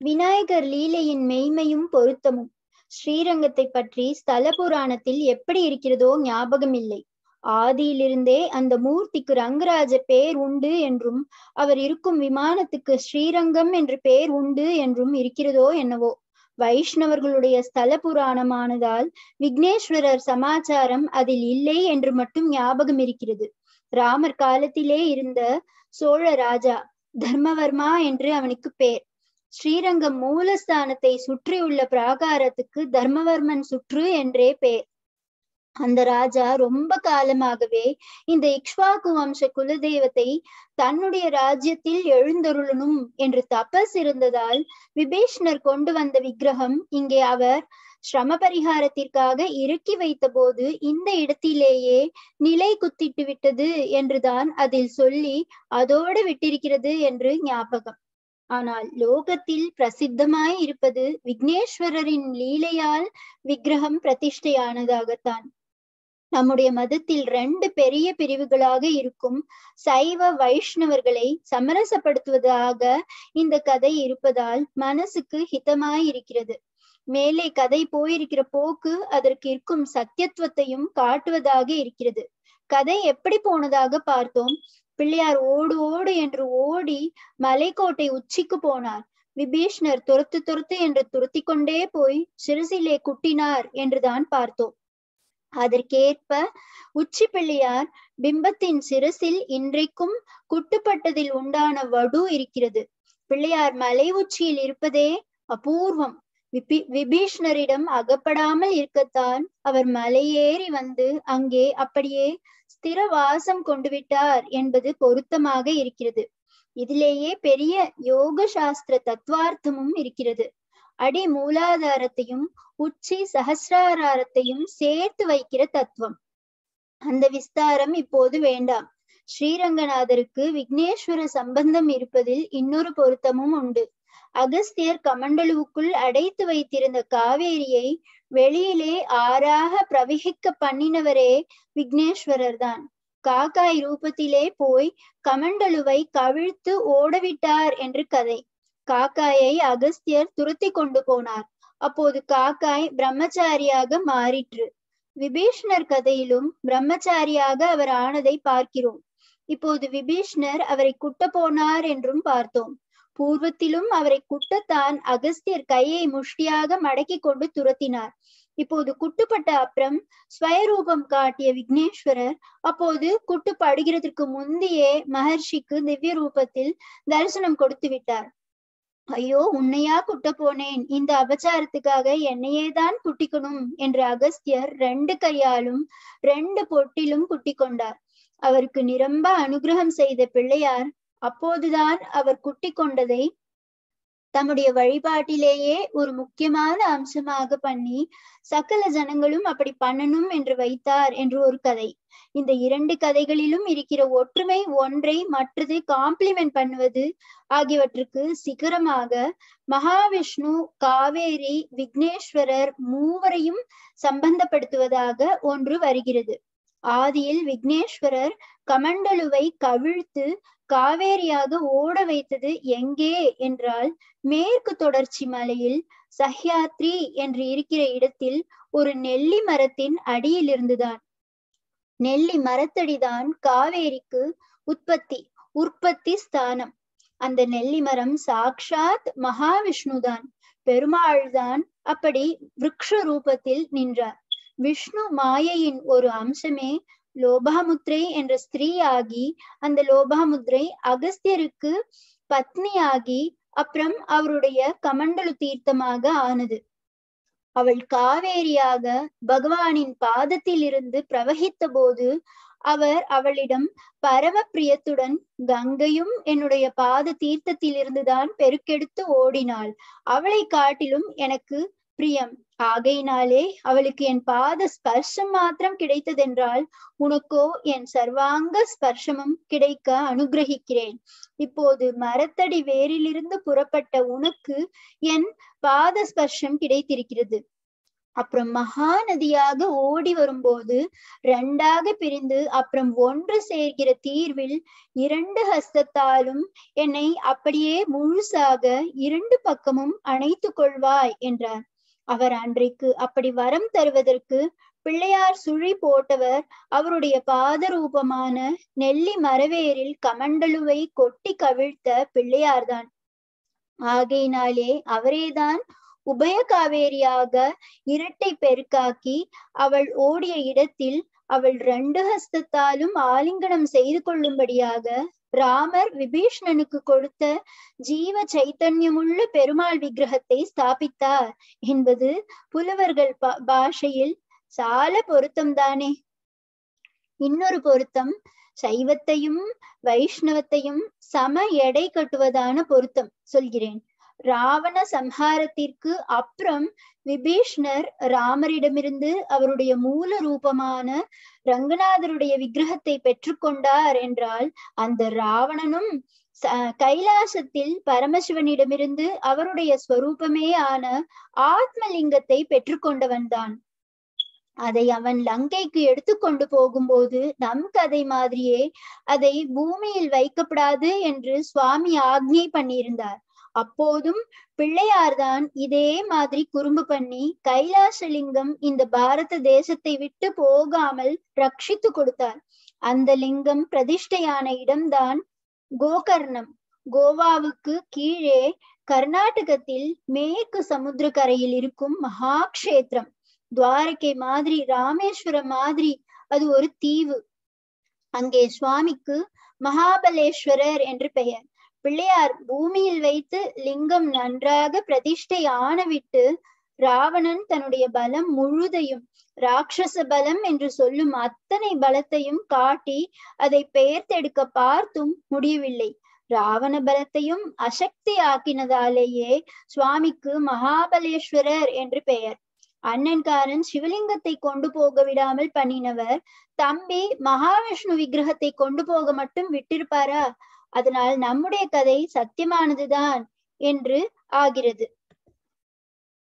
விநாயகர் லீலையின் மெய்மையும் பொருத்தமும் ஸ்ரீரங்கத்தை பற்றி ஸ்தல புராணத்தில் எப்படி இருக்கிறதோ ஞாபகமில்லை. ஆதியிலிருந்தே அந்த மூர்த்திக்கு ரங்கராஜ பேர் உண்டு என்றும் அவர் இருக்கும் விமானத்துக்கு ஸ்ரீரங்கம் என்று பேர் உண்டு என்றும் இருக்கிறதோ என்னவோ. வைஷ்ணவர்களுடைய ஸ்தல புராணமானதால் விக்னேஸ்வரர் சமாச்சாரம் அதில் இல்லை என்று மட்டும் ஞாபகம் இருக்கிறது. ராமர் காலத்திலே இருந்த சோழ ராஜா தர்மவர்மா என்று அவனுக்கு பேர். ஸ்ரீரங்கம் மூலஸ்தானத்தை சுற்றியுள்ள பிராகாரத்துக்கு தர்மவர்மன் சுற்று என்றே பேர். அந்த ராஜா ரொம்ப காலமாகவே இந்த இக்ஷ்வாகு வம்ச குலதெய்வத்தை தன்னுடைய ராஜ்யத்தில் எழுந்தருளணும் என்று தபஸ் இருந்ததால் விபீஷ்ணர் கொண்டு வந்த விக்கிரகம் இங்கே அவர் சிரம பரிகாரத்திற்காக இறக்கி வைத்த போது இந்த இடத்திலேயே நிலை குத்திட்டு விட்டது என்றுதான் அதில் சொல்லி அதோடு விட்டிருக்கிறது என்று ஞாபகம். ஆனால் லோகத்தில் பிரசித்தமாய் இருப்பது விக்னேஸ்வரரின் லீலையால் விக்கிரகம் பிரதிஷ்டையானதாகத்தான். நம்முடைய மதத்தில் 2 பெரிய பிரிவுகளாக இருக்கும் சைவ வைஷ்ணவர்களை சமரசப்படுத்துவதாக இந்த கதை இருப்பதால் மனசுக்கு ஹிதமாய் இருக்கிறது. மேலே கதை போயிருக்கிற போக்கு அதற்கு இருக்கும் சத்தியத்துவத்தையும் காட்டுவதாக இருக்கிறது. கதை எப்படி போனதாக பார்த்தோம். பிள்ளையார் ஓடு ஓடு என்று ஓடி மலைக்கோட்டை உச்சிக்கு போனார். விபீஷ்ணர் துரத்து என்று துரத்தி கொண்டே போய் சிறுசிலே குட்டினார் என்றுதான் பார்த்தோம். அதற்கேற்ப உச்சி பிள்ளையார் பிம்பத்தின் சிரசில் இன்றைக்கும் குட்டுப்பட்டதில் உண்டான வடு இருக்கிறது. பிள்ளையார் மலை உச்சியில் இருப்பதே அபூர்வம். விபீஷ்ணரிடம் அகப்படாமல் இருக்கத்தான் அவர் மலையேறி வந்து அங்கே அப்படியே ஸ்திர வாசம் கொண்டு விட்டார் என்பது பொருத்தமாக இருக்கிறது. இதிலேயே பெரிய யோக சாஸ்திர தத்துவார்த்தமும் இருக்கிறது. அடி மூலாதாரத்தையும் உச்சி சஹசிராரத்தையும் சேர்த்து வைக்கிற தத்துவம். அந்த விஸ்தாரம் இப்போது வேண்டாம். ஸ்ரீரங்கநாதருக்கு விக்னேஸ்வர சம்பந்தம் இருப்பதில் இன்னொரு பொருத்தமும் உண்டு. அகஸ்தியர் கமண்டலுவுக்குள் அடைத்து வைத்திருந்த காவேரியை வெளியிலே ஆறாக பிரவகிக்க பண்ணினவரே விக்னேஸ்வரர் தான். காக்காய் ரூபத்திலே போய் கமண்டலுவை கவிழ்த்து ஓடவிட்டார் என்று கதை. காக்காயை அகஸ்தியர் துரத்தி கொண்டு போனார். அப்போது காக்காய் பிரம்மச்சாரியாக மாறிற்று. விபீஷ்ணர் கதையிலும் பிரம்மச்சாரியாக அவர் ஆனதை பார்க்கிறோம். இப்போது விபீஷ்ணர் அவரை குட்ட போனார் என்றும் பார்த்தோம். பூர்வத்திலும் அவரை குட்டத்தான் அகஸ்தியர் கையை முஷ்டியாக மடக்கி கொண்டு துரத்தினார். இப்போது குட்டுப்பட்ட அப்புறம் ஸ்வயரூபம் காட்டிய விக்னேஸ்வரர் அப்போது குட்டுப்படுகிறதுக்கு முந்தையே மகர்ஷிக்கு திவ்ய ரூபத்தில் தரிசனம் கொடுத்து விட்டார். ஐயோ, உன்னையா குட்ட போனேன், இந்த அபச்சாரத்துக்காக என்னையேதான் குட்டிக்கணும் என்று அகஸ்தியர் 2 கையாலும் 2 பொட்டிலும் குட்டி கொண்டார். அவருக்கு நிரம்ப அனுகிரகம் செய்த பிள்ளையார் அப்போதுதான் அவர் குட்டி கொண்டதை தம்முடைய வழிபாட்டிலேயே ஒரு முக்கியமான அம்சமாக பண்ணி சகல ஜனங்களும் அப்படி பண்ணணும் என்று வைத்தார் என்று ஒரு கதை. இந்த 2 கதைகளிலும் இருக்கிற ஒற்றுமை ஒன்றை மற்றது காம்ப்ளிமெண்ட் பண்ணுவது ஆகியவற்றுக்கு சிகரமாக மகாவிஷ்ணு, காவேரி, விக்னேஸ்வரர் மூவரையும் சம்பந்தப்படுத்துவதாக ஒன்று வருகிறது. ஆதியில் விக்னேஸ்வரர் கமண்டலுவை கவிழ்த்து காவேரியாக ஓட வைத்தது எங்கே என்றால் மேற்கு தொடர்ச்சி மலையில் சஹ்யாத்ரி என்று இருக்கிற இடத்தில் ஒரு நெல்லி மரத்தின் அடியில் இருந்துதான். நெல்லி மரத்தடிதான் காவேரிக்கு உற்பத்தி ஸ்தானம். அந்த நெல்லி மரம் சாக்ஷாத் மகாவிஷ்ணுதான். பெருமாள் தான் அப்படி விருக்ஷ ரூபத்தில் நின்றார். விஷ்ணு மாயையின் ஒரு அம்சமே லோபாமுத்ரை என்ற ஸ்திரீ ஆகி அந்த லோபாமுத்ரை அகஸ்தியருக்கு பத்னியாகி அப்புறம் அவருடைய கமண்டலு தீர்த்தமாக ஆனது. அவள் காவேரியாக பகவானின் பாதத்தில் இருந்து பிரவகித்த போது அவர் அவளிடம் பரம பிரியத்துடன் கங்கையும் என்னுடைய பாத தீர்த்தத்தில் இருந்துதான் பெருக்கெடுத்து ஓடினாள், அவளை காட்டிலும் எனக்கு பிரியம், ஆகையினாலே அவளுக்கு என் பாத ஸ்பர்ஷம் மாத்திரம் கிடைத்ததென்றால் உனக்கோ என் சர்வாங்க ஸ்பர்ஷமும் கிடைக்க அனுகிரகிக்கிறேன். இப்போது மரத்தடி வேரிலிருந்து புறப்பட்ட உனக்கு என் பாத ஸ்பர்ஷம் கிடைத்திருக்கிறது. அப்புறம் மகாநதியாக ஓடி வரும்போது ரெண்டாக பிரிந்து அப்புறம் ஒன்று சேர்கிற தீர்வில் 2 ஹஸ்தத்தாலும் என்னை அப்படியே முழுசாக 2 பக்கமும் அணைத்துக் கொள்வாய் என்றார். அவர் அன்றைக்கு அப்படி வரம் தருவதற்கு பிள்ளையார் சுழி போட்டவர் அவருடைய பாத ரூபமான நெல்லி மரவேரில் கமண்டலுவை கொட்டி கவிழ்த்த பிள்ளையார்தான். ஆகையினாலே அவரேதான் உபய காவேரியாக இரட்டை பெருக்காக்கி அவள் ஓடிய இடத்தில் அவள் 2 ஹஸ்தத்தாலும் ஆலிங்கனம் செய்து கொள்ளும்படியாக ராமர் விபீஷ்ணனுக்கு கொடுத்த ஜீவ சைத்தன்யமுள்ள பெருமாள் விக்கிரகத்தை ஸ்தாபித்தார் என்பது புலவர்கள் பாஷையில் சால பொருத்தம் தானே. இன்னொரு பொருத்தம் சைவத்தையும் வைஷ்ணவத்தையும் சம எடை கட்டுவதான பொருத்தம் சொல்கிறேன். ராவண சம்ஹாரத்திற்கு அப்புறம் விபீஷ்ணர் ராமரிடமிருந்து அவருடைய மூல ரூபமான ரங்கநாதருடைய விக்கிரகத்தை பெற்றுக்கொண்டார் என்றால், அந்த ராவணனும் கைலாசத்தில் பரமசிவனிடமிருந்து அவருடைய ஸ்வரூபமே ஆன ஆத்மலிங்கத்தை பெற்றுக்கொண்டவன் தான். அதை அவன் லங்கைக்கு எடுத்துக்கொண்டு போகும்போது நம் கதை மாதிரியே அதை பூமியில் வைக்கப்படாது என்று சுவாமி ஆக்ஞை பண்ணியிருந்தார். அப்போதும் பிள்ளையார்தான் இதே மாதிரி குறும்பு பண்ணி கைலாசலிங்கம் இந்த பாரத தேசத்தை விட்டு போகாமல் ரட்சித்து கொடுத்தார். அந்த லிங்கம் பிரதிஷ்டையான இடம்தான் கோகர்ணம். கோவாவுக்கு கீழே கர்நாடகத்தில் மேற்கு சமுத்திர கரையில் இருக்கும் மகாக்ஷேத்திரம். துவாரகை மாதிரி, ராமேஸ்வரம் மாதிரி அது ஒரு தீவு. அங்கே சுவாமிக்கு மகாபலேஸ்வரர் என்று பெயர். பிள்ளையார் பூமியில் வைத்து லிங்கம் நன்றாக பிரதிஷ்டை ஆனவிட்டு ராவணன் தன்னுடைய பலம் முழுதையும், ராட்சச பலம் என்று சொல்லும் அத்தனை பலத்தையும் காட்டி அதை பெயர்த்தெடுக்க பார்த்தும் முடியவில்லை. ராவண பலத்தையும் அசக்தி ஆக்கினதாலேயே சுவாமிக்கு மகாபலேஸ்வரர் என்று பெயர். அண்ணன்காரன் சிவலிங்கத்தை கொண்டு போக விடாமல் பண்ணினவர் தம்பி மகாவிஷ்ணு விக்கிரகத்தை கொண்டு போக மட்டும் விட்டிருப்பாரா? அதனால் நம்முடைய கதை சத்தியமானதுதான் என்று ஆகிறது.